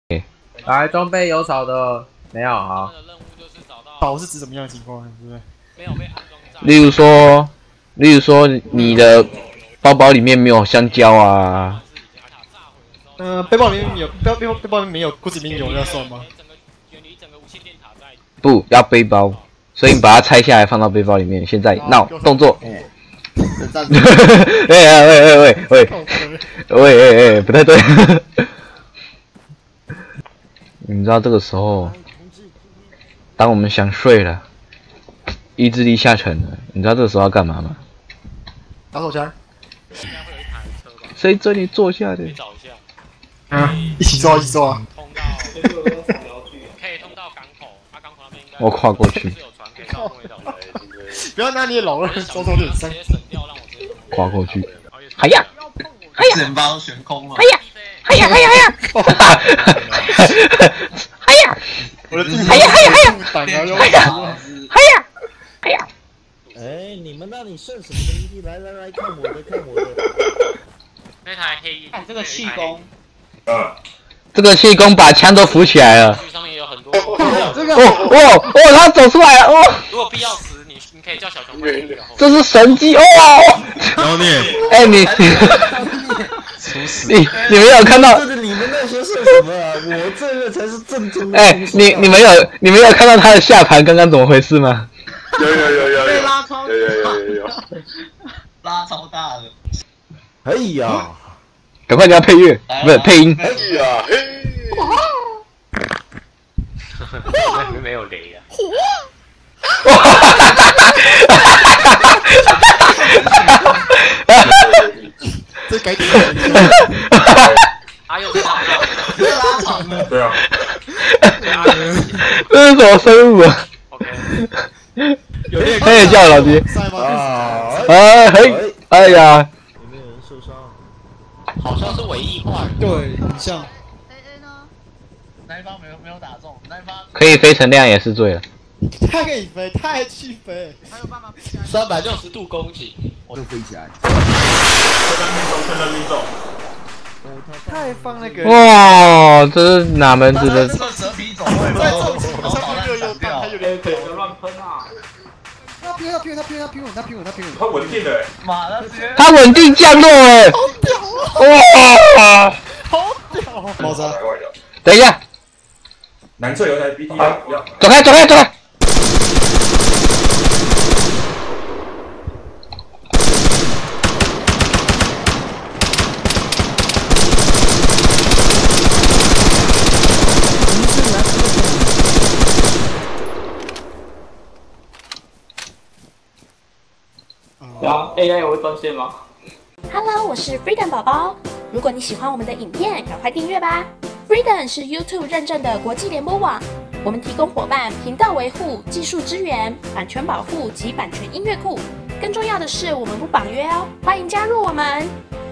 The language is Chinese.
来，装备有少的没有好。 少是指什么样的情况，对不对？ 没有被安装在。 例如说你的包包里面没有香蕉啊。 背包里面有，背包里面没有，裤子里面有，那算吗？ 不要背包，所以你把它拆下来放到背包里面。现在闹动作。喂，不太对。你知道这个时候，当我们想睡了，意志力下沉了，你知道这个时候要干嘛吗？ 打手枪。 谁准你坐下的？ 一起做，一起做啊！ 可以通到港口，港口那边应该我跨过去。 不要拿你的老二收走点伤。 跨过去。哎呀！ 整包悬空了。 哎呀！哎呀！ 我的哎呀！ 哎，你们那里剩什么东西？来，看我的，看我的。 那台黑， 看这个气功。 这个气功把枪都扶起来了。 上面有很多。 他走出来了哦！ 如果必要时，你可以叫小熊帮你。 这是神机哦！ 然后你， 哎你没有看到？ 这你们那些是什么啊？我这个才是正宗的。 哎，你们有看到他的下盘刚刚怎么回事吗？ 有， 被拉超， 有， 拉超大的。 哎呀！ 赶快给他配乐，不是配音。 哎呀， 那里面没有雷啊。 这改点。 阿佑被拉长了。 对啊。 这是什么生物啊 ？OK。 他也叫老弟。哎呀。 有没有人受伤？ 好像是唯一化。 对，很像。 A 呢？那一方没有打中，那一方可以飞成那样也是醉了。 太可以飞，太气飞。 还有办法飞起来。 360度攻击， 我就飞起来。 看到命中。 太放那个。 哇，这是哪门子的？ 这个蛇皮走位， 在重击上面又弹，他有点别乱喷啊！ 他平稳， 他稳定的。 妈的，直接他稳定降落哎！哇， 好屌！爆炸！ 等一下， 南侧有台 BT 要。 走开！ AI 我会断线吗 ？Hello， 我是 Freedom 宝宝。如果你喜欢我们的影片，赶快订阅吧。Freedom 是 YouTube 认证的国际联播网，我们提供伙伴频道维护、技术支援、版权保护及版权音乐库。更重要的是，我们不绑约哦，欢迎加入我们。